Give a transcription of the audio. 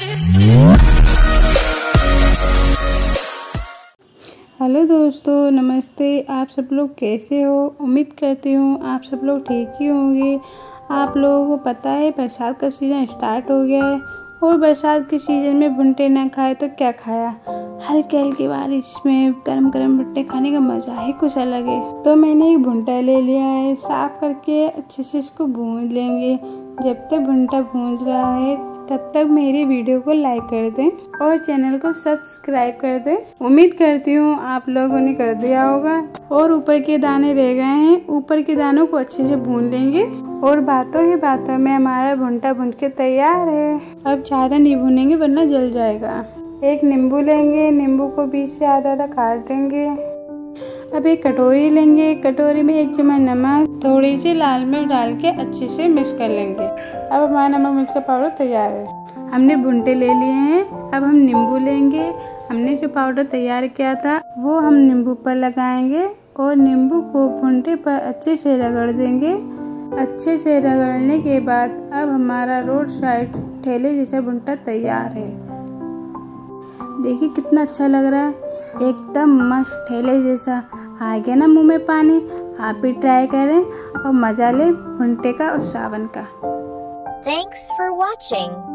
Hello दोस्तों, नमस्ते। आप सब लोग कैसे हो? उम्मीद करती हूँ आप सब लोग ठीक ही होंगे। आप लोगों को पता है बरसात का सीज़न स्टार्ट हो गया है और बरसात के सीज़न में भुट्टे ना खाए तो क्या खाया। हल्की हल्की बारिश में गरम गरम भुट्टे खाने का मज़ा ही कुछ अलग है। तो मैंने एक भुट्टा ले लिया है, साफ करके अच्छे से इसको भून लेंगे। जब तक भुट्टा भून रहा है तब तक मेरी वीडियो को लाइक कर दें और चैनल को सब्सक्राइब कर दें। उम्मीद करती हूँ आप लोगों ने कर दिया होगा। और ऊपर के दाने रह गए हैं, ऊपर के दानों को अच्छे से भून लेंगे और बातों ही बातों में हमारा भुट्टा भून के तैयार है। अब ज़्यादा नहीं भूनेंगे वरना जल जाएगा। एक नींबू लेंगे, नींबू को बीच से आधा आधा काट देंगे। अब एक कटोरी लेंगे, कटोरी में 1 चम्मच नमक, थोड़ी सी लाल मिर्च डाल के अच्छे से मिक्स कर लेंगे। अब हमारा नमक मिर्च का पाउडर तैयार है। हमने भुट्टे ले लिए हैं। अब हम नींबू लेंगे। हमने जो पाउडर तैयार किया था वो हम नींबू पर लगाएंगे और नींबू को भुट्टे पर अच्छे से रगड़ देंगे। अच्छे से रगड़ने के बाद अब हमारा रोड साइड ठेले जैसा भुट्टा तैयार है। देखिए कितना अच्छा लग रहा है, एकदम मस्त ठेले जैसा। आ गया ना मुंह में पानी। आप भी ट्राई करें और मजा लें भुट्टे का और सावन का। Thanks for watching.